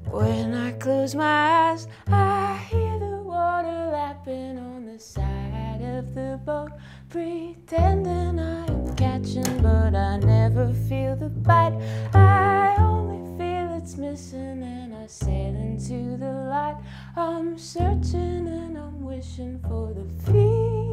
When I close my eyes, I hear the water lapping on the side of the boat, pretending I'm catching, but I never feel the bite. I only feel it's missing, and I sail into the light. I'm searching and I'm wishing for the feeling